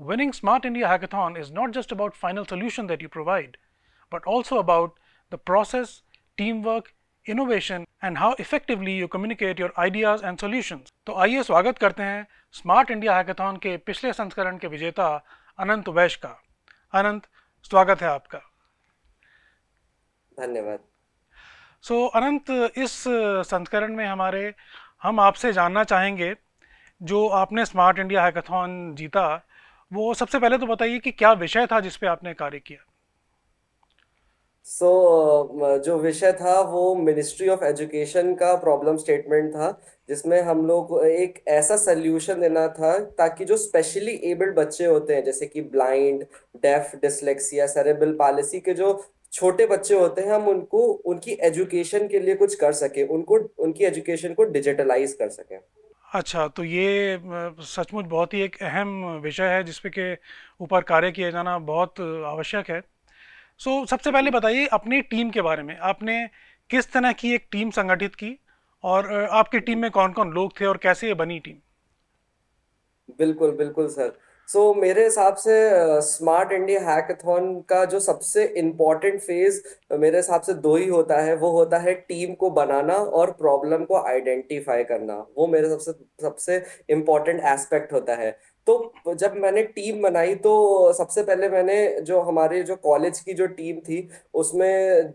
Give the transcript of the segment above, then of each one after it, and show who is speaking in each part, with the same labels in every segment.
Speaker 1: Winning Smart India Hackathon is not just about final solution that you provide, but also about the process, teamwork, innovation and how effectively you communicate your ideas and solutions. तो आइए स्वागत करते हैं smart India hackathon के पिछले संस्करण के विजेता अनंत वैश का। अनंत, स्वागत है आपका।
Speaker 2: धन्यवाद।
Speaker 1: अनंत, इस संस्करण में हम आपसे जानना चाहेंगे, जो आपने स्मार्ट इंडिया हैकाथॉन जीता, वो सबसे पहले तो बताइए कि क्या विषय था जिस पे आपने कार्य किया।
Speaker 2: जो विषय था वो मिनिस्ट्री ऑफ एजुकेशन का प्रॉब्लम स्टेटमेंट था, जिसमें हम लोग को एक ऐसा सोल्यूशन देना था ताकि जो स्पेशली एबल्ड बच्चे होते हैं, जैसे कि blind, deaf, dyslexia, cerebral palsy के जो छोटे बच्चे होते हैं, हम उनको उनकी एजुकेशन के लिए कुछ कर सके, उनको उनकी एजुकेशन को डिजिटलाइज कर सके।
Speaker 1: अच्छा, तो ये सचमुच बहुत ही एक अहम विषय है जिस पे के ऊपर कार्य किया जाना बहुत आवश्यक है। सबसे पहले बताइए अपनी टीम के बारे में। आपने किस तरह की एक टीम संगठित की और आपकी टीम में कौन कौन लोग थे और कैसे ये बनी टीम?
Speaker 2: बिल्कुल बिल्कुल सर। मेरे हिसाब से स्मार्ट इंडिया हैकाथॉन का जो सबसे इम्पोर्टेंट फेज मेरे हिसाब से दो ही होता है। वो होता है टीम को बनाना और प्रॉब्लम को आइडेंटिफाई करना। वो मेरे सबसे सबसे इम्पोर्टेंट एस्पेक्ट होता है। तो जब मैंने टीम बनाई तो सबसे पहले मैंने जो हमारे जो कॉलेज की जो टीम थी उसमें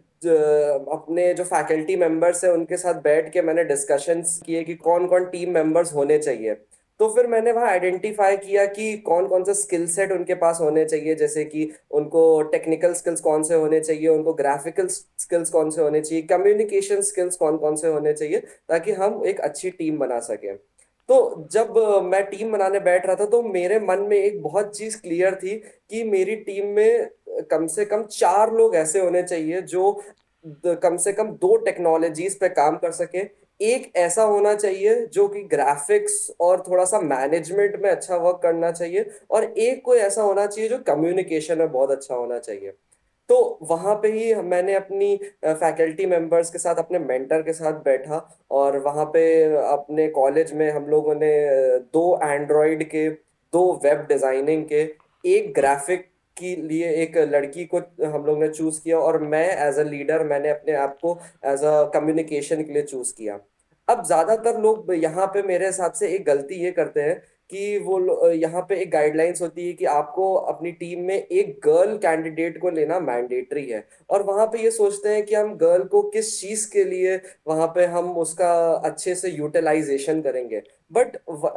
Speaker 2: अपने जो फैकल्टी मेंबर्स हैं उनके साथ बैठ के मैंने डिस्कशंस किए कि कौन कौन टीम मेंबर्स होने चाहिए। तो फिर मैंने वहाँ आइडेंटिफाई किया कि कौन कौन से स्किल सेट उनके पास होने चाहिए, जैसे कि उनको टेक्निकल स्किल्स कौन से होने चाहिए, उनको ग्राफिकल स्किल्स कौन से होने चाहिए, कम्युनिकेशन स्किल्स कौन कौन से होने चाहिए, ताकि हम एक अच्छी टीम बना सकें। तो जब मैं टीम बनाने बैठ रहा था तो मेरे मन में एक बहुत चीज क्लियर थी कि मेरी टीम में कम से कम चार लोग ऐसे होने चाहिए जो कम से कम दो टेक्नोलॉजीज पे काम कर सके। एक ऐसा होना चाहिए जो कि ग्राफिक्स और थोड़ा सा मैनेजमेंट में अच्छा वर्क करना चाहिए, और एक कोई ऐसा होना चाहिए जो कम्युनिकेशन में बहुत अच्छा होना चाहिए। तो वहां पे ही मैंने अपनी फैकल्टी मेंबर्स के साथ, अपने मेंटर के साथ बैठा, और वहां पे अपने कॉलेज में हम लोगों ने दो एंड्रॉयड के, दो वेब डिजाइनिंग के, एक ग्राफिक के लिए एक लड़की को हम लोग ने चूज किया, और मैं एज अ लीडर मैंने अपने आप को एज अ कम्युनिकेशन के लिए चूज किया। अब ज्यादातर लोग यहाँ पे मेरे हिसाब से एक गलती ये करते हैं कि यहाँ पे एक गाइडलाइंस होती है कि आपको अपनी टीम में एक गर्ल कैंडिडेट को लेना मैंडेटरी है, और वहां पे ये सोचते हैं कि हम गर्ल को किस चीज के लिए वहां पे हम उसका अच्छे से यूटिलाइजेशन करेंगे। बट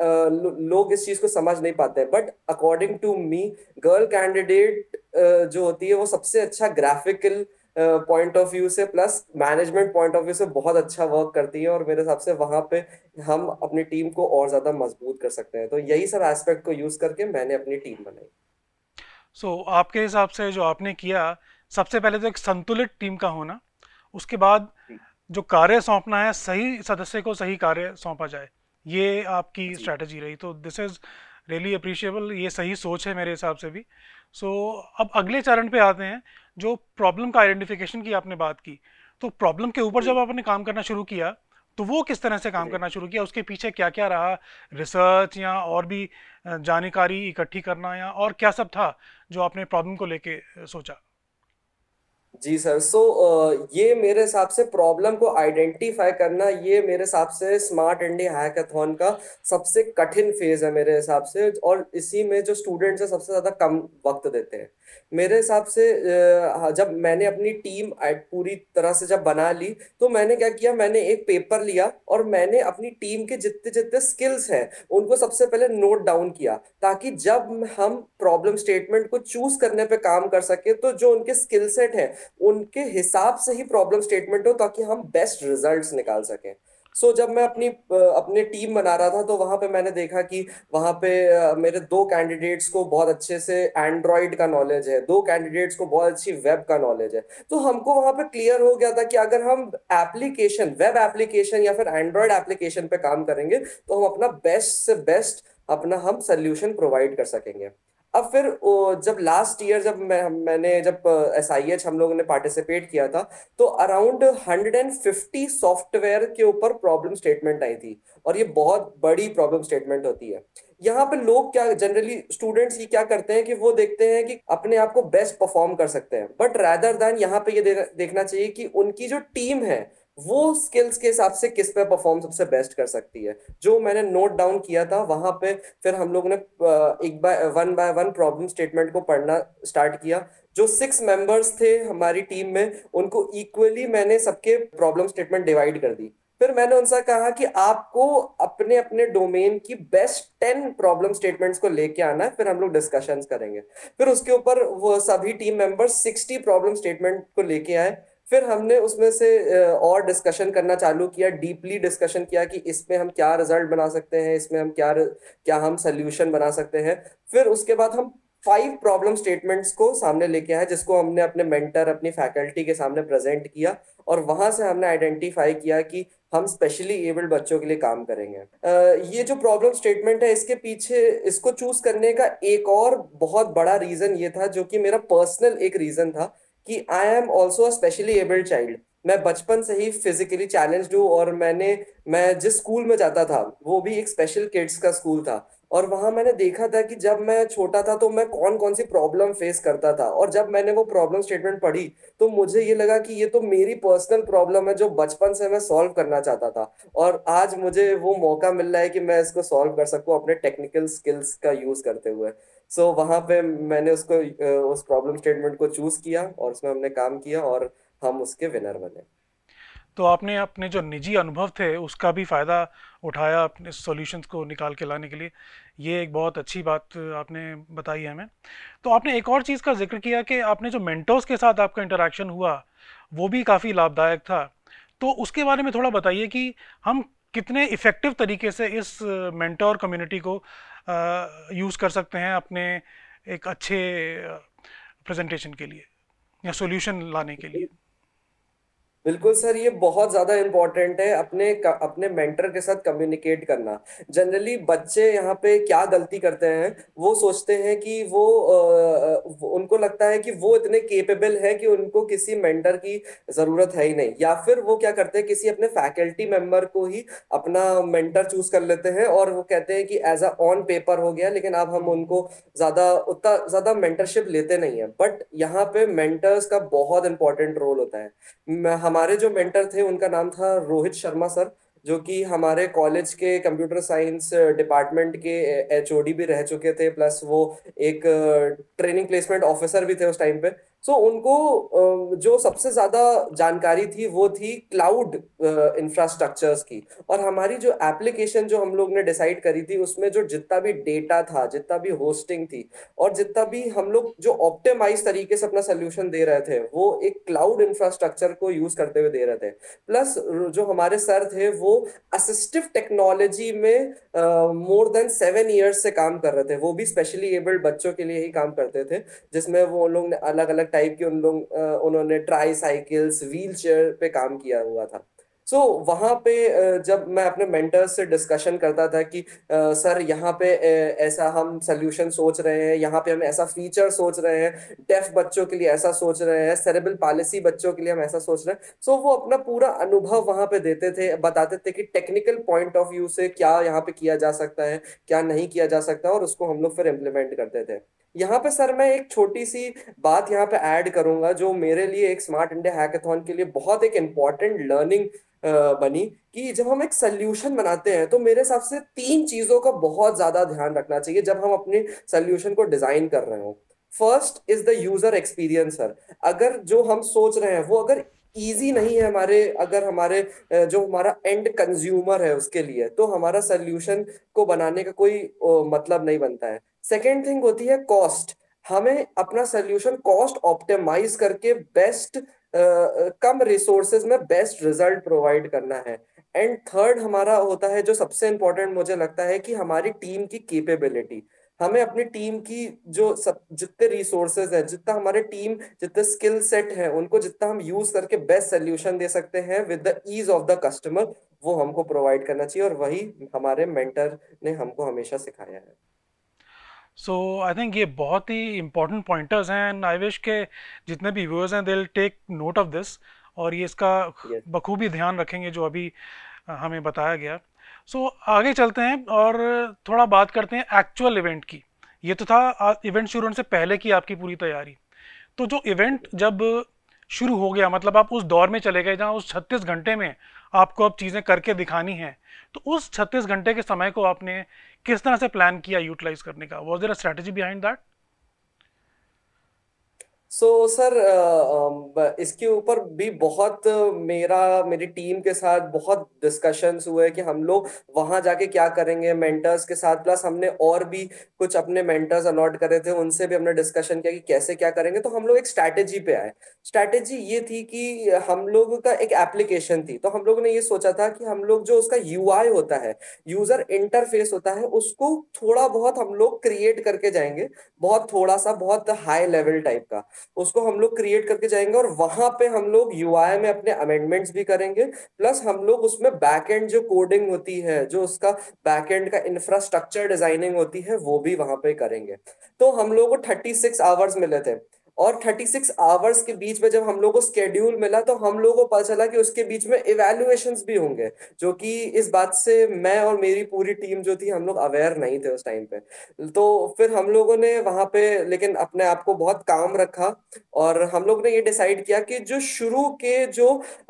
Speaker 2: लोग इस चीज को समझ नहीं पाते हैं। But according to me, girl candidate जो होती है वो सबसे अच्छा ग्राफिकल पॉइंट ऑफ व्यू से plus management point of view से बहुत अच्छा वर्क करती है, और मेरे हिसाब से वहां पे हम अपनी टीम को और ज्यादा मजबूत कर सकते हैं। तो यही सब एस्पेक्ट को यूज करके मैंने अपनी टीम बनाई।
Speaker 1: आपके हिसाब से जो आपने किया, सबसे पहले तो एक संतुलित टीम का होना, उसके बाद
Speaker 2: जी।
Speaker 1: जो कार्य सौंपना है सही सदस्य को सही कार्य सौंपा जाए, ये आपकी
Speaker 2: जी।
Speaker 1: स्ट्रैटेजी रही। तो दिस इज़ रियली अप्रिशिएबल, ये सही सोच है मेरे हिसाब से भी। सो अब अगले चरण पे आते हैं। जो प्रॉब्लम का आइडेंटिफिकेशन की आपने बात की, तो प्रॉब्लम के ऊपर जब
Speaker 2: जी।
Speaker 1: आपने काम करना शुरू किया, तो वो किस तरह से काम
Speaker 2: जी।
Speaker 1: करना शुरू किया, उसके पीछे क्या क्या रहा? रिसर्च या और भी जानकारी इकट्ठी करना, या और क्या सब था जो आपने प्रॉब्लम को लेके सोचा?
Speaker 2: जी सर। ये मेरे हिसाब से प्रॉब्लम को आइडेंटिफाई करना, ये मेरे हिसाब से स्मार्ट इंडिया हैकाथॉन का सबसे कठिन फेज है मेरे हिसाब से, और इसी में जो स्टूडेंट्स है सबसे ज्यादा कम वक्त देते हैं मेरे हिसाब से। जब मैंने अपनी टीम पूरी तरह से जब बना ली, तो मैंने क्या किया, मैंने एक पेपर लिया और मैंने अपनी टीम के जितने जितने स्किल्स हैं उनको सबसे पहले नोट डाउन किया, ताकि जब हम प्रॉब्लम स्टेटमेंट को चूज करने पे काम कर सके तो जो उनके स्किल सेट है उनके हिसाब से ही प्रॉब्लम स्टेटमेंट हो, ताकि हम बेस्ट रिजल्ट्स निकाल सकें। जब मैं अपनी टीम बना रहा था तो वहां पे मैंने देखा कि वहां पे मेरे दो कैंडिडेट्स को बहुत अच्छे से एंड्रॉइड का नॉलेज है, दो कैंडिडेट्स को बहुत अच्छी वेब का नॉलेज है। तो हमको वहां पे क्लियर हो गया था कि अगर हम एप्लीकेशन, वेब एप्लीकेशन या फिर एंड्रॉइड एप्लीकेशन पे काम करेंगे तो हम अपना बेस्ट से बेस्ट अपना हम सोल्यूशन प्रोवाइड कर सकेंगे। अब फिर जब लास्ट ईयर जब मैंने जब SIH हम लोगों ने पार्टिसिपेट किया था, तो अराउंड 150 सॉफ्टवेयर के ऊपर प्रॉब्लम स्टेटमेंट आई थी। और ये बहुत बड़ी प्रॉब्लम स्टेटमेंट होती है। यहाँ पे लोग क्या, जनरली स्टूडेंट्स ही क्या करते हैं कि वो देखते हैं कि अपने आप को बेस्ट परफॉर्म कर सकते हैं, बट रादर दैन यहाँ पे ये देखना चाहिए कि उनकी जो टीम है वो स्किल्स के हिसाब से किस पे परफॉर्म सबसे बेस्ट कर सकती है। जो मैंने नोट डाउन किया था वहां पे, फिर हम लोग ने एक बाय वन प्रॉब्लम स्टेटमेंट को पढ़ना स्टार्ट किया। जो 6 मेंबर्स थे हमारी टीम में, उनको इक्वली मैंने सबके प्रॉब्लम स्टेटमेंट डिवाइड कर दी। फिर मैंने उनसे कहा कि आपको अपने अपने डोमेन की बेस्ट 10 प्रॉब्लम स्टेटमेंट्स को लेके आना है, फिर हम लोग डिस्कशंस करेंगे। फिर उसके ऊपर वो सभी टीम मेंबर्स 60 प्रॉब्लम स्टेटमेंट को लेके आए। फिर हमने उसमें से और डिस्कशन करना चालू किया, डीपली डिस्कशन किया कि इसमें हम क्या रिजल्ट बना सकते हैं, इसमें हम क्या क्या हम सोल्यूशन बना सकते हैं। फिर उसके बाद हम 5 प्रॉब्लम स्टेटमेंट्स को सामने लेके आए, जिसको हमने अपने मेंटर, अपनी फैकल्टी के सामने प्रेजेंट किया। और वहां से हमने आइडेंटिफाई किया कि हम स्पेशली एबल्ड बच्चों के लिए काम करेंगे। ये जो प्रॉब्लम स्टेटमेंट है, इसके पीछे इसको चूज करने का एक और बहुत बड़ा रीजन ये था, जो कि मेरा पर्सनल एक रीजन था, कि I am also a specially abled child. मैं बचपन से ही फिजिकली चैलेंज्ड हूँ, और मैं जिस स्कूल में जाता था वो भी एक स्पेशल किड्स का स्कूल था। और वहां मैंने देखा था कि जब मैं छोटा था तो मैं कौन कौन सी प्रॉब्लम फेस करता था, और जब मैंने वो प्रॉब्लम स्टेटमेंट पढ़ी तो मुझे ये लगा कि ये तो मेरी पर्सनल प्रॉब्लम है, जो बचपन से मैं सॉल्व करना चाहता था। और आज मुझे वो मौका मिल रहा है कि मैं इसको सॉल्व कर सकूं अपने टेक्निकल स्किल्स का यूज करते हुए। सो वहां पे मैंने उस प्रॉब्लम स्टेटमेंट को चूज किया, और उसमें हमने काम किया, और हम उसके विनर बने।
Speaker 1: तो आपने अपने जो निजी अनुभव थे उसका भी फ़ायदा उठाया अपने सॉल्यूशंस को निकाल के लाने के लिए। ये एक बहुत अच्छी बात आपने बताई है हमें। तो आपने एक और चीज़ का जिक्र किया कि आपने जो मेंटर्स के साथ आपका इंटरेक्शन हुआ वो भी काफ़ी लाभदायक था। तो उसके बारे में थोड़ा बताइए कि हम कितने इफ़ेक्टिव तरीके से इस मेंटोर कम्युनिटी को यूज़ कर सकते हैं अपने एक अच्छे प्रेजेंटेशन के लिए या सॉल्यूशन लाने के लिए।
Speaker 2: बिल्कुल सर, ये बहुत ज्यादा इंपॉर्टेंट है, अपने मेंटर के साथ कम्युनिकेट करना। जनरली बच्चे यहाँ पे क्या गलती करते हैं, वो सोचते हैं कि उनको लगता है कि वो इतने केपेबल है कि उनको किसी मेंटर की जरूरत है ही नहीं, या फिर वो क्या करते हैं, किसी अपने फैकल्टी मेंबर को ही अपना मेंटर चूज कर लेते हैं, और वो कहते हैं कि एज अ ऑन पेपर हो गया, लेकिन अब हम उनको उतना ज्यादा मेंटरशिप लेते नहीं है। बट यहाँ पे मेंटर्स का बहुत इंपॉर्टेंट रोल होता है। हमारे जो मेंटर थे उनका नाम था रोहित शर्मा सर, जो कि हमारे कॉलेज के कंप्यूटर साइंस डिपार्टमेंट के HOD भी रह चुके थे, प्लस वो एक ट्रेनिंग प्लेसमेंट ऑफिसर भी थे उस टाइम पे। सो उनको जो सबसे ज्यादा जानकारी थी वो थी क्लाउड इंफ्रास्ट्रक्चर्स की। और हमारी जो एप्लीकेशन जो हम लोग ने डिसाइड करी थी, उसमें जो जितना भी डेटा था, जितना भी होस्टिंग थी, और जितना भी हम लोग जो ऑप्टिमाइज तरीके से अपना सोल्यूशन दे रहे थे, वो एक क्लाउड इंफ्रास्ट्रक्चर को यूज करते हुए दे रहे थे। प्लस जो हमारे सर थे वो असिस्टिव टेक्नोलॉजी में मोर देन 7 इयर्स से काम कर रहे थे। वो भी स्पेशली एबल्ड बच्चों के लिए ही काम करते थे, जिसमें वो उन लोग ने अलग अलग टाइप के उन्होंने ट्राई साइकिल्स, व्हील चेयर पे काम किया हुआ था। सो वहां पे जब मैं अपने मेंटर्स से डिस्कशन करता था कि सर यहाँ पे ऐसा हम सोल्यूशन सोच रहे हैं, यहाँ पे हम ऐसा फीचर सोच रहे हैं, डेफ बच्चों के लिए ऐसा सोच रहे हैं, सेरेब्रल पालिसी बच्चों के लिए हम ऐसा सोच रहे हैं। सो वो अपना पूरा अनुभव वहां पे देते थे, बताते थे कि टेक्निकल पॉइंट ऑफ व्यू से क्या यहाँ पे किया जा सकता है, क्या नहीं किया जा सकता, और उसको हम लोग फिर इम्प्लीमेंट करते थे। यहाँ पे सर मैं एक छोटी सी बात यहाँ पे ऐड करूंगा, जो मेरे लिए एक स्मार्ट इंडिया हैकाथॉन के लिए बहुत एक इम्पॉर्टेंट लर्निंग बनी, कि जब हम एक सोल्यूशन बनाते हैं तो मेरे हिसाब से 3 चीजों का बहुत ज्यादा ध्यान रखना चाहिए जब हम अपने सोल्यूशन को डिजाइन कर रहे हो। First is the user experience sir. अगर जो हम सोच रहे हैं वो अगर इजी नहीं है जो हमारा एंड कंज्यूमर है उसके लिए, तो हमारा सोल्यूशन को बनाने का कोई मतलब नहीं बनता है। सेकेंड थिंग होती है कॉस्ट। हमें अपना सोल्यूशन कॉस्ट ऑप्टिमाइज करके कम रिसोर्सेज में बेस्ट रिजल्ट प्रोवाइड करना है। एंड थर्ड हमारा होता है, जो सबसे इंपॉर्टेंट मुझे लगता है, कि हमारी टीम की केपेबिलिटी। हमें अपनी टीम की जितने रिसोर्सेज है, जितने स्किल सेट है, उनको जितना हम यूज करके बेस्ट सोल्यूशन दे सकते हैं with the ease of the customer, वो हमको प्रोवाइड करना चाहिए। और वही हमारे मेंटर ने हमको हमेशा सिखाया है।
Speaker 1: सो आई थिंक ये बहुत ही इंपॉर्टेंट पॉइंटर्स हैं एंड आई विश के जितने भी व्यूअर्स हैं they will take note of this और ये इसका
Speaker 2: यस।
Speaker 1: बखूबी ध्यान रखेंगे जो अभी हमें बताया गया। सो आगे चलते हैं और थोड़ा बात करते हैं एक्चुअल इवेंट की। ये तो था इवेंट शुरू होने से पहले की आपकी पूरी तैयारी। तो जो इवेंट जब शुरू हो गया मतलब आप उस दौर में चले गए जहाँ उस 36 घंटे में आपको अब चीज़ें करके दिखानी हैं, तो उस 36 घंटे के समय को आपने किस तरह से प्लान किया यूटिलाइज करने का? Was there a strategy behind that?
Speaker 2: So sir, इसके ऊपर भी बहुत मेरी टीम के साथ बहुत डिस्कशंस हुए कि हम लोग वहां जाके क्या करेंगे मेंटर्स के साथ। प्लस हमने और भी कुछ अपने मेंटर्स अलॉट करे थे, उनसे भी हमने डिस्कशन किया कि कैसे क्या करेंगे। तो हम लोग एक स्ट्रैटेजी पे आए। स्ट्रैटेजी ये थी कि हम लोग का एक एप्लीकेशन थी, तो हम लोग ने ये सोचा था कि हम लोग जो उसका यूआई होता है, यूजर इंटरफेस होता है, उसको थोड़ा बहुत हम लोग क्रिएट करके जाएंगे। बहुत थोड़ा सा, बहुत हाई लेवल टाइप का उसको हम लोग क्रिएट करके जाएंगे, और वहां पे हम लोग यूआई में अपने अमेंडमेंट्स भी करेंगे। प्लस हम लोग उसमें बैकएंड जो कोडिंग होती है, जो उसका बैकएंड का इंफ्रास्ट्रक्चर डिजाइनिंग होती है, वो भी वहां पे करेंगे। तो हम लोग को 36 आवर्स मिले थे। और 36 आवर्स के बीच में जब हम लोग को स्केड्यूल मिला, तो हम लोगों को पता चला कि उसके बीच में इवैल्यूएशंस भी होंगे, जो कि इस बात से मैं और मेरी पूरी टीम जो थी, हम लोग अवेयर नहीं थे उस टाइम पे। तो फिर हम लोगों ने वहां पे लेकिन अपने आप को बहुत काम रखा, और हम लोग ने ये डिसाइड किया कि जो शुरू के जो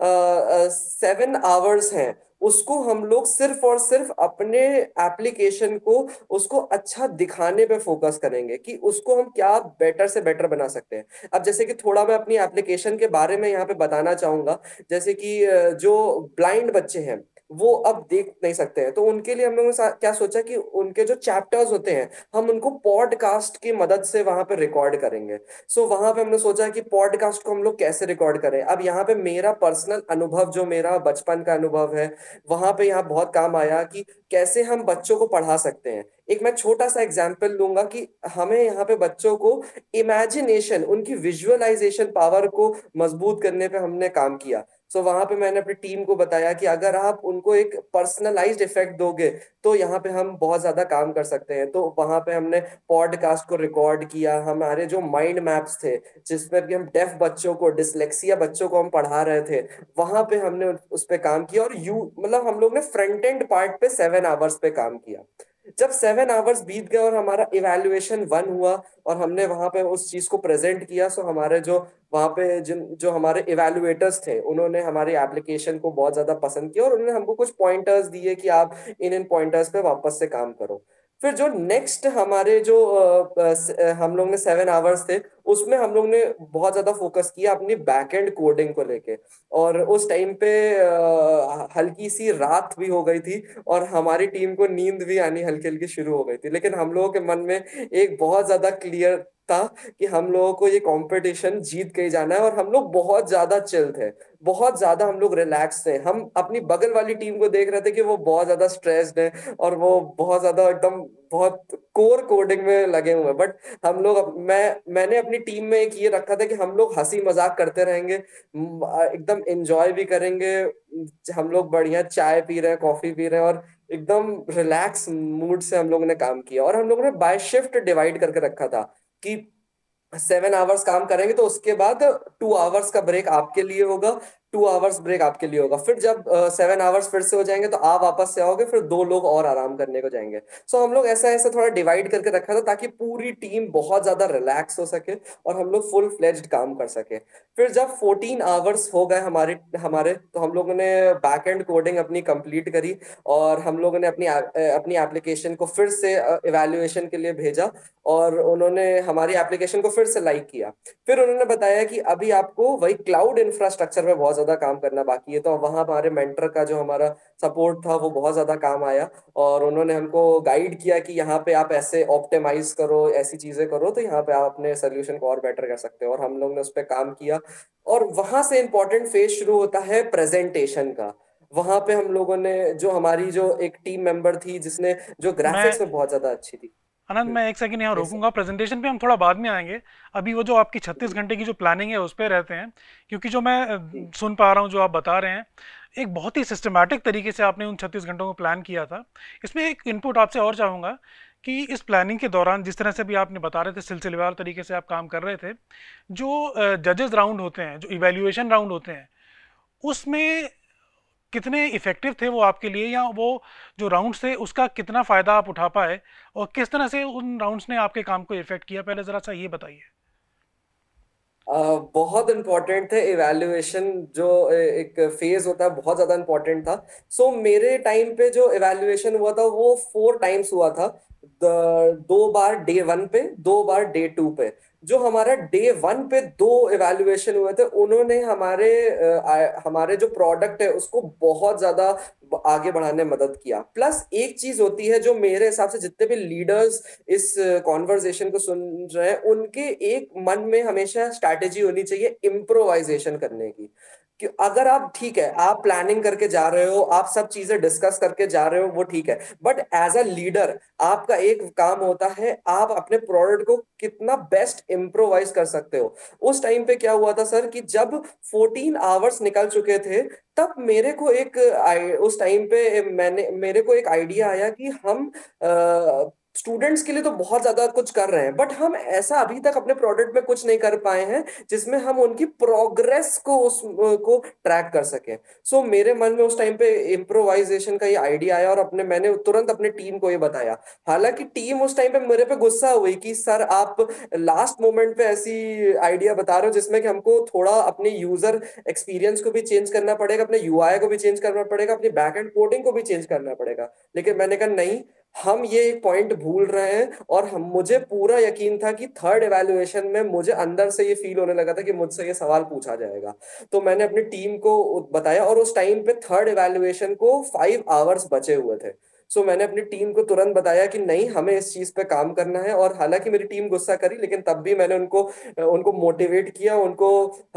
Speaker 2: 7 आवर्स हैं, उसको हम लोग सिर्फ और सिर्फ अपने एप्लीकेशन को, उसको अच्छा दिखाने पे फोकस करेंगे कि उसको हम क्या बेटर से बेटर बना सकते हैं। अब जैसे कि थोड़ा मैं अपनी एप्लीकेशन के बारे में यहाँ पे बताना चाहूंगा। जैसे कि जो ब्लाइंड बच्चे हैं, वो अब देख नहीं सकते हैं, तो उनके लिए हम लोगों ने क्या सोचा कि उनके जो चैप्टर्स होते हैं, हम उनको पॉडकास्ट की मदद से वहां पे रिकॉर्ड करेंगे। सो वहां पे हमने सोचा कि पॉडकास्ट को हम लोग कैसे रिकॉर्ड करें। अब यहाँ पे मेरा पर्सनल अनुभव, जो मेरा बचपन का अनुभव है, वहां पे यहाँ बहुत काम आया कि कैसे हम बच्चों को पढ़ा सकते हैं। एक मैं छोटा सा एग्जाम्पल लूंगा कि हमें यहाँ पे बच्चों को इमेजिनेशन, उनकी विजुअलाइजेशन पावर को मजबूत करने पे हमने काम किया। सो वहां पे मैंने अपनी टीम को बताया कि अगर आप उनको एक पर्सनलाइज्ड इफेक्ट दोगे, तो यहाँ पे हम बहुत ज्यादा काम कर सकते हैं। तो वहां पे हमने पॉडकास्ट को रिकॉर्ड किया। हमारे जो माइंड मैप्स थे, जिसमें भी हम डेफ बच्चों को, डिसलेक्सिया बच्चों को हम पढ़ा रहे थे, वहां पे हमने उस पे काम किया। और मतलब हम लोग ने फ्रंट एंड पार्ट पे 7 आवर्स पे काम किया। जब 7 आवर्स बीत गए और हमारा इवैल्यूएशन 1 हुआ, और हमने वहां पे उस चीज को प्रेजेंट किया, सो हमारे जो वहां पे जिन जो हमारे इवैल्यूएटर्स थे, उन्होंने हमारी एप्लीकेशन को बहुत ज्यादा पसंद किया, और उन्होंने हमको कुछ पॉइंटर्स दिए कि आप इन इन पॉइंटर्स पे वापस से काम करो। फिर जो नेक्स्ट हमारे जो हम लोग ने 7 आवर्स थे, उसमें हम लोग ने बहुत ज्यादा फोकस किया अपनी बैकएंड कोडिंग को लेके। और उस टाइम पे हल्की सी रात भी हो गई थी, और हमारी टीम को नींद भी आनी हल्की हल्की शुरू हो गई थी। लेकिन हम लोगों के मन में एक बहुत ज्यादा क्लियर था कि हम लोगों को ये कंपटीशन जीत के ही जाना है। और हम लोग बहुत ज्यादा चिल थे, बहुत ज्यादा हम लोग रिलैक्स थे। हम अपनी बगल वाली टीम को देख रहे थे कि वो बहुत ज्यादा स्ट्रेस्ड है, और वो बहुत ज्यादा एकदम बहुत कोर कोडिंग में लगे हुए हैं। बट हम लोग, मैंने अपनी टीम में एक ये रखा था कि हम लोग हंसी मजाक करते रहेंगे, एकदम एंजॉय भी करेंगे। हम लोग बढ़िया चाय पी रहे हैं, कॉफी पी रहे हैं, और एकदम रिलैक्स मूड से हम लोगों ने काम किया। और हम लोगों ने बाय शिफ्ट डिवाइड करके रखा था कि 7 आवर्स काम करेंगे, तो उसके बाद 2 आवर्स का ब्रेक आपके लिए होगा, 2 आवर्स ब्रेक आपके लिए होगा। फिर जब 7 आवर्स फिर से हो जाएंगे, तो आप वापस से आओगे, फिर 2 लोग और आराम करने को जाएंगे। सो हम लोग ऐसा ऐसा थोड़ा डिवाइड करके रखा था, ताकि पूरी टीम बहुत ज्यादा रिलैक्स हो सके, और हम लोग फुल फ्लेज्ड काम कर सके। फिर जब 14 आवर्स हो गए हमारे हमारे तो हम लोगों ने बैक एंड कोडिंग अपनी कंप्लीट करी, और हम लोगों ने अपनी एप्लीकेशन को फिर से इवैल्यूएशन के लिए भेजा, और उन्होंने हमारी एप्लीकेशन को फिर से लाइक किया। फिर उन्होंने बताया कि अभी आपको वही क्लाउड इंफ्रास्ट्रक्चर में बहुत ज्यादा काम करना बाकी है। तो वहां हमारे मेंटर का जो हमारा सपोर्ट था, वो बहुत ज्यादा काम आया, और उन्होंने हमको गाइड किया कि यहाँ पे आप ऐसे ऑप्टिमाइज करो, ऐसी चीजें करो, तो यहाँ पे आप अपने सोल्यूशन को और बेटर कर सकते हो। और हम लोग ने उस पर काम किया। और वहां से इंपॉर्टेंट फेज शुरू होता है प्रेजेंटेशन का। वहां पे हम लोगों ने, जो हमारी जो एक टीम मेंबर थी, जिसने जो
Speaker 1: मैं
Speaker 2: ग्राफिक्स में बहुत ज्यादा अच्छी थी।
Speaker 1: आनंद, मैं एक सेकंड यहाँ
Speaker 2: यस सर।
Speaker 1: रोकूंगा। प्रेजेंटेशन पे हम थोड़ा बाद में आएंगे। अभी वो जो आपकी 36 घंटे की जो प्लानिंग है उस पर रहते हैं। क्योंकि जो मैं
Speaker 2: जी
Speaker 1: सुन पा रहा हूँ जो आप बता रहे हैं, एक बहुत ही सिस्टमेटिक तरीके से आपने उन 36 घंटों को प्लान किया था। इसमें एक इनपुट आपसे और चाहूँगा कि इस प्लानिंग के दौरान जिस तरह से भी आपने बता रहे थे, सिलसिलेवार तरीके से आप काम कर रहे थे, जो जजेस राउंड होते हैं, जो इवैल्यूएशन राउंड होते हैं, उसमें कितने इफेक्टिव थे वो आपके लिए, या वो जो राउंड्स थे उसका कितना फ़ायदा आप उठा पाए, और किस तरह से उन राउंड्स ने आपके काम को इफेक्ट किया, पहले ज़रा सा ये बताइए।
Speaker 2: बहुत इंपॉर्टेंट थे इवैल्यूएशन। जो एक फेज होता है बहुत ज्यादा इंपॉर्टेंट था। सो मेरे टाइम पे जो इवैल्यूएशन हुआ था वो 4 टाइम्स हुआ था। 2 बार डे 1 पे, 2 बार डे 2 पे। जो हमारा डे 1 पे 2 इवैल्यूएशन हुए थे, उन्होंने हमारे जो प्रोडक्ट है उसको बहुत ज्यादा आगे बढ़ाने में मदद किया। प्लस एक चीज होती है जो मेरे हिसाब से जितने भी लीडर्स इस कॉन्वर्जेशन को सुन रहे हैं, उनके एक मन में हमेशा स्ट्रैटेजी होनी चाहिए इम्प्रोवाइजेशन करने की। कि अगर आप, ठीक है, आप प्लानिंग करके जा रहे हो, आप सब चीजें डिस्कस करके जा रहे हो, वो ठीक है, बट एज अ लीडर आपका एक काम होता है आप अपने प्रोडक्ट को कितना बेस्ट इम्प्रोवाइज कर सकते हो। उस टाइम पे क्या हुआ था सर कि जब 14 आवर्स निकल चुके थे, तब मेरे को उस टाइम पे मेरे को एक आइडिया आया कि हम स्टूडेंट्स के लिए तो बहुत ज्यादा कुछ कर रहे हैं, बट हम ऐसा अभी तक अपने प्रोडक्ट में कुछ नहीं कर पाए हैं जिसमें हम उनकी प्रोग्रेस को उस को ट्रैक कर सकें। सो मेरे मन में उस टाइम पे इम्प्रोवाइजेशन का ये आइडिया आया, और मैंने तुरंत अपने टीम को ये बताया। हालांकि टीम उस टाइम पे मेरे पे गुस्सा हुई कि सर आप लास्ट मोमेंट पे ऐसी आइडिया बता रहे हो जिसमें कि हमको थोड़ा अपने यूजर एक्सपीरियंस को भी चेंज करना पड़ेगा, अपने यूआई को भी चेंज करना पड़ेगा, अपनी बैक एंड कोडिंग को भी चेंज करना पड़ेगा। लेकिन मैंने कहा नहीं, हम ये एक पॉइंट भूल रहे हैं। और मुझे पूरा यकीन था कि थर्ड इवैल्यूएशन में मुझे अंदर से ये फील होने लगा था कि मुझसे ये सवाल पूछा जाएगा। तो मैंने अपनी टीम को बताया, और उस टाइम पे थर्ड इवैल्यूएशन को 5 आवर्स बचे हुए थे। सो मैंने अपनी टीम को तुरंत बताया कि नहीं, हमें इस चीज पे काम करना है। और हालांकि मेरी टीम गुस्सा करी, लेकिन तब भी मैंने उनको उनको मोटिवेट किया, उनको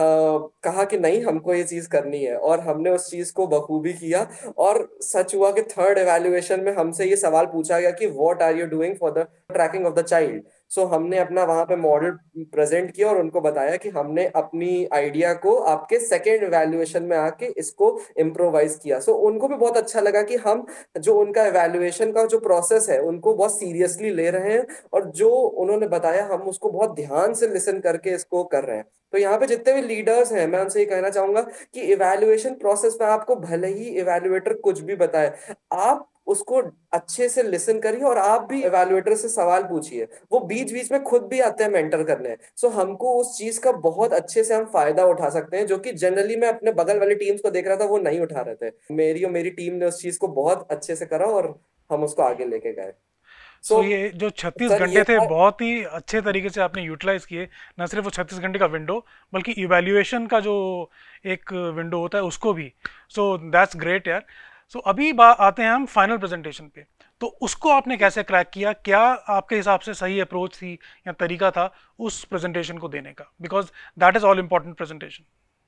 Speaker 2: कहा कि नहीं, हमको ये चीज करनी है, और हमने उस चीज को बखूबी किया। और सच हुआ कि थर्ड इवैल्यूएशन में हमसे ये सवाल पूछा गया कि what are you doing for the tracking of the child. So हमने अपना वहां पे मॉडल प्रेजेंट किया और उनको बताया कि हमने अपनी आइडिया को आपके सेकेंड इवैल्यूएशन में आके इसको इम्प्रोवाइज किया। सो उनको भी बहुत अच्छा लगा कि हम जो उनका इवैल्यूएशन का जो प्रोसेस है उनको बहुत सीरियसली ले रहे हैं, और जो उन्होंने बताया हम उसको बहुत ध्यान से लिसन करके इसको कर रहे हैं। तो यहाँ पे जितने भी लीडर्स हैं, मैं उनसे ये कहना चाहूंगा कि इवैल्यूएशन प्रोसेस में आपको भले ही इवैल्यूएटर कुछ भी बताए, आप उसको अच्छे से लिसन करिए, और आप भी इवैल्यूएटर से सवाल पूछिए। वो बीच बीच में खुद भी आते हैं मेंटर करने। सो हमको उस चीज का बहुत अच्छे से हम फायदा उठा सकते हैं, जो कि जनरली मैं अपने बगल वाली टीम्स को देख रहा था वो नहीं उठा रहे थे। मेरी और मेरी टीम ने उस चीज को बहुत अच्छे से करा, और हम उसको आगे लेके गए।
Speaker 1: सो
Speaker 2: सो
Speaker 1: ये जो 36
Speaker 2: सर ये
Speaker 1: घंटे थे
Speaker 2: था।
Speaker 1: बहुत ही अच्छे तरीके से आपने यूटिलाइज किए, न सिर्फ वो 36 घंटे का विंडो, बल्कि इवैल्यूएशन का जो एक विंडो होता है उसको भी। सो दैट्स ग्रेट यार। सो अभी आते हैं हम फाइनल प्रेजेंटेशन पे। तो उसको आपने कैसे क्रैक किया, क्या आपके हिसाब से सही अप्रोच थी या तरीका था उस प्रेजेंटेशन को देने का, because that is all important presentation.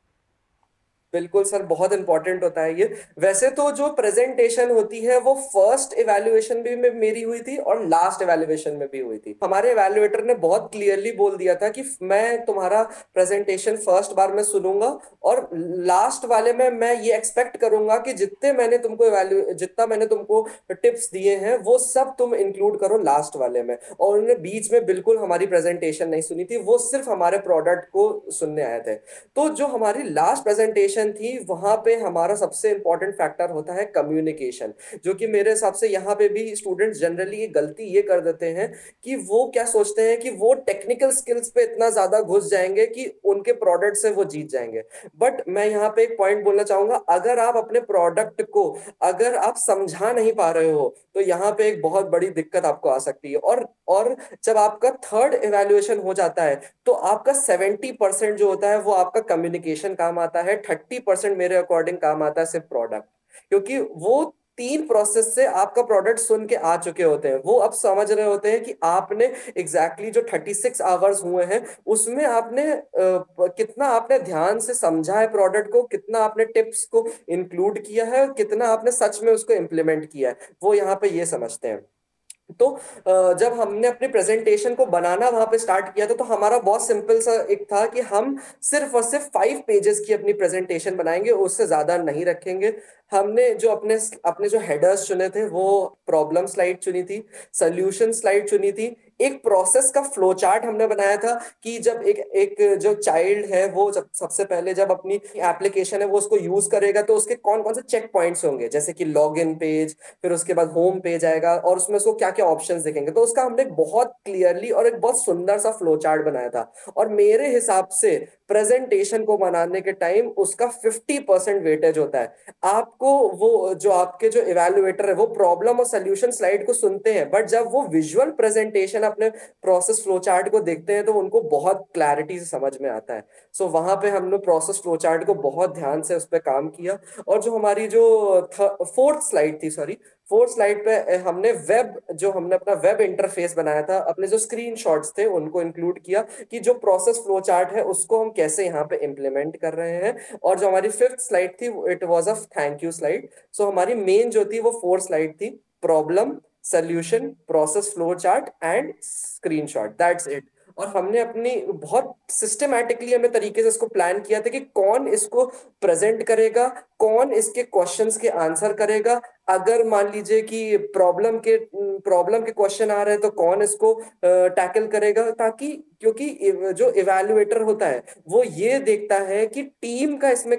Speaker 2: बिल्कुल सर, बहुत इंपॉर्टेंट होता है ये। वैसे तो जो प्रेजेंटेशन होती है वो फर्स्ट इवैल्यूएशन भी में मेरी हुई थी और लास्ट इवैल्यूएशन में भी हुई थी। हमारे इवैल्यूएटर ने बहुत क्लियरली बोल दिया था कि मैं तुम्हारा प्रेजेंटेशन फर्स्ट बार में सुनूंगा, और लास्ट वाले में मैं ये एक्सपेक्ट करूंगा कि जितना मैंने तुमको टिप्स दिए हैं वो सब तुम इंक्लूड करो लास्ट वाले में। और उन्होंने बीच में बिल्कुल हमारी प्रेजेंटेशन नहीं सुनी थी, वो सिर्फ हमारे प्रोडक्ट को सुनने आए थे। तो जो हमारी लास्ट प्रेजेंटेशन थी, वहां पे हमारा सबसे इंपॉर्टेंट फैक्टर होता है कम्युनिकेशन। जो कि मेरे हिसाब से यहाँ पे भी स्टूडेंट्स जनरली गलती ये कर देते हैं कि वो क्या सोचते हैं कि वो टेक्निकल स्किल्स पे इतना ज्यादा घुस जाएंगे कि उनके प्रोडक्ट से वो जीत जाएंगे। बट मैं यहाँ पे एक पॉइंट बोलना चाहूंगा, अगर आप अपने प्रोडक्ट को अगर आप समझा नहीं पा रहे हो, तो यहाँ पे एक बहुत बड़ी दिक्कत आपको आ सकती है। और जब आपका थर्ड इवैल्यूएशन हो जाता है, तो आपका 70% जो होता है वो आपका कम्युनिकेशन काम आता है, 30% मेरे अकॉर्डिंग काम आता है सिर्फ प्रोडक्ट। क्योंकि वो 3 प्रोसेस से आपका प्रोडक्ट सुन के आ चुके होते हैं, वो अब समझ रहे होते हैं कि आपने जो 36 आवर्स हुए हैं उसमें आपने कितना आपने ध्यान से समझा है प्रोडक्ट को, कितना आपने टिप्स को इंक्लूड किया है, और कितना आपने सच में उसको इम्प्लीमेंट किया है, वो यहाँ पे ये समझते हैं। तो जब हमने अपनी प्रेजेंटेशन को बनाना वहां पे स्टार्ट किया था, तो हमारा बहुत सिंपल सा एक था कि हम सिर्फ और सिर्फ 5 पेजेस की अपनी प्रेजेंटेशन बनाएंगे, उससे ज्यादा नहीं रखेंगे। हमने जो अपने अपने जो हेडर्स चुने थे वो प्रॉब्लम स्लाइड चुनी थी, सोल्यूशन स्लाइड चुनी थी, एक प्रोसेस का फ्लो चार्ट हमने बनाया था कि जब एक एक जो चाइल्ड है वो जब सबसे पहले जब अपनी एप्लीकेशन है वो उसको यूज करेगा तो उसके कौन कौन से चेक पॉइंट्स होंगे, जैसे कि लॉग इन पेज, फिर उसके बाद होम पेज आएगा और उसमें उसको क्या क्या ऑप्शंस दिखेंगे। तो उसका हमने एक बहुत क्लियरली और एक बहुत सुंदर सा फ्लो चार्ट बनाया था। और मेरे हिसाब से प्रेजेंटेशन को बनाने के टाइम उसका 50% वेटेज होता है। आपको वो जो आपके जो इवेलुएटर है वो प्रॉब्लम और सोल्यूशन स्लाइड को सुनते हैं, बट जब वो विजुअल प्रेजेंटेशन अपने प्रोसेस फ्लो चार्ट को देखते हैं तो उनको बहुत क्लैरिटी से समझ में आता है। सो वहां पे हमने प्रोसेस फ्लो चार्ट को बहुत ध्यान से उस पर काम किया। और जो हमारी जो फोर्थ स्लाइड थी, सॉरी, फोर्थ स्लाइड पे हमने वेब, जो हमने अपना वेब इंटरफेस बनाया था, अपने जो स्क्रीनशॉट्स थे उनको इंक्लूड किया कि जो प्रोसेस फ्लो चार्ट है उसको हम कैसे यहाँ पे इम्प्लीमेंट कर रहे हैं। और जो हमारी फिफ्थ स्लाइड थी it was a thank you slide. So हमारी मेन जो थी वो 4 स्लाइड थी, problem, solution, process flow chart and screenshot, that's it. और हमने अपनी बहुत सिस्टमैटिकली हमें तरीके से इसको प्लान किया था कि कौन इसको प्रेजेंट करेगा, कौन इसके क्वेश्चंस के आंसर करेगा। अगर मान लीजिए कि प्रॉब्लम के क्वेश्चन आ रहे हैं तो कौन इसको टैकल करेगा, ताकि क्योंकि जो इवैल्यूएटर होता है वो ये देखता है कि टीम का इसमें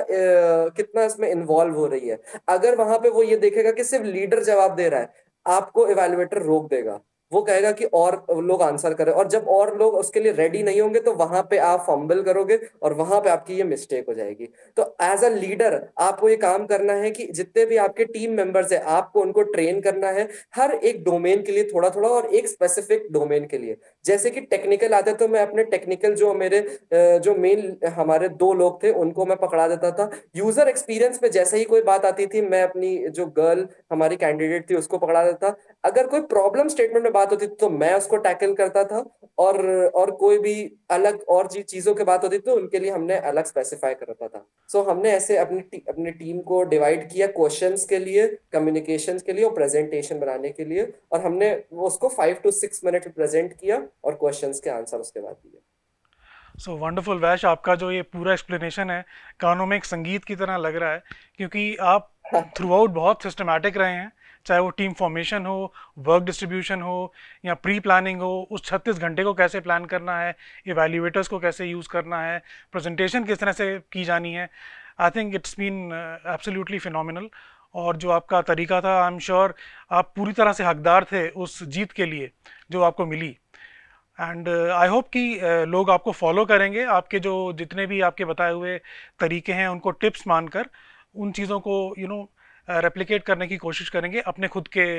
Speaker 2: कितना इसमें इन्वॉल्व हो रही है। अगर वहां पे वो ये देखेगा कि सिर्फ लीडर जवाब दे रहा है, आपको इवैल्यूएटर रोक देगा, वो कहेगा कि और लोग आंसर करें। और जब और लोग उसके लिए रेडी नहीं होंगे तो वहां पे आप फंबल करोगे और वहां पे आपकी ये मिस्टेक हो जाएगी। तो एज अ लीडर आपको ये काम करना है कि जितने भी आपके टीम मेंबर्स हैं आपको उनको ट्रेन करना है, हर एक डोमेन के लिए थोड़ा थोड़ा और एक स्पेसिफिक डोमेन के लिए। जैसे कि टेक्निकल आते तो मैं अपने टेक्निकल जो मेरे जो मेन हमारे 2 लोग थे उनको मैं पकड़ा देता था। यूजर एक्सपीरियंस पे जैसे ही कोई बात आती थी मैं अपनी जो गर्ल हमारी कैंडिडेट थी उसको पकड़ा देता। अगर कोई प्रॉब्लम स्टेटमेंट में बात होती थी तो मैं उसको टैकल करता था। और कोई भी अलग और चीजों की बात होती थी तो उनके लिए हमने अलग स्पेसिफाई करता था। सो हमने ऐसे अपनी टीम को डिवाइड किया, क्वेश्चंस के लिए, कम्युनिकेशंस के लिए और प्रेजेंटेशन बनाने के लिए। और हमने वो उसको 5 to 6 मिनट प्रेजेंट किया और क्वेश्चंस के आंसर उसके बाद दिए।
Speaker 1: सो वंडरफुल वैश, आपका जो ये पूरा एक्सप्लेनेशन है कानों में एक संगीत की तरह लग रहा है, क्योंकि आप थ्रू आउट बहुत सिस्टमैटिक रहे हैं। चाहे वो टीम फॉर्मेशन हो, वर्क डिस्ट्रीब्यूशन हो, या प्री प्लानिंग हो, उस 36 घंटे को कैसे प्लान करना है, इवेल्यूएटर्स को कैसे यूज़ करना है, प्रेजेंटेशन किस तरह से की जानी है। I think it's been absolutely phenomenal. और जो आपका तरीका था, आई एम श्योर आप पूरी तरह से हकदार थे उस जीत के लिए जो आपको मिली। एंड आई होप कि लोग आपको फॉलो करेंगे, आपके जो जितने भी आपके बताए हुए तरीके हैं उनको टिप्स मानकर उन चीज़ों को रेप्लिकेट करने की कोशिश करेंगे अपने खुद के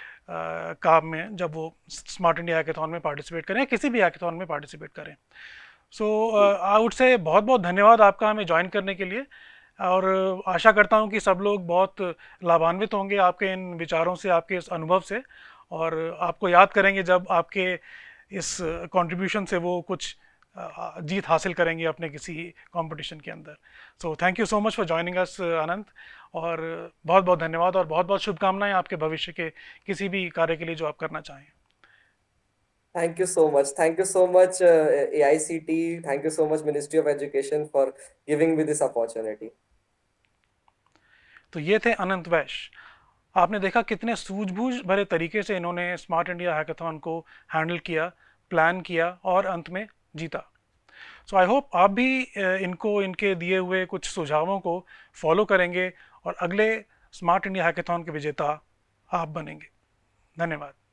Speaker 1: काम में, जब वो स्मार्ट इंडिया हैकेथॉन में पार्टिसिपेट करें, किसी भी हैकेथॉन में पार्टिसिपेट करें। सो आई वुड से बहुत बहुत धन्यवाद आपका हमें ज्वाइन करने के लिए। और आशा करता हूँ कि सब लोग बहुत लाभान्वित होंगे आपके इन विचारों से, आपके इस अनुभव से, और आपको याद करेंगे जब आपके इस कंट्रीब्यूशन से वो कुछ जीत हासिल करेंगे अपने किसी कंपटीशन के अंदर। So thank you so much for joining us Anant, और बहुत बहुत धन्यवाद और बहुत बहुत शुभकामनाएं आपके भविष्य के किसी भी कार्य के लिए जो आप करना चाहें।
Speaker 2: Thank you so much, thank you so much AICT, thank you so much Ministry of Education for giving me this opportunity.
Speaker 1: तो ये थे अनंत वैश्य। आपने देखा कितने सूझबूझ भरे तरीके से इन्होंने स्मार्ट इंडिया हैकाथॉन को हैंडल किया, प्लान किया और अंत में जीता। सो आई होप आप भी इनको, इनके दिए हुए कुछ सुझावों को फॉलो करेंगे और अगले स्मार्ट इंडिया हैकाथॉन के विजेता आप बनेंगे। धन्यवाद।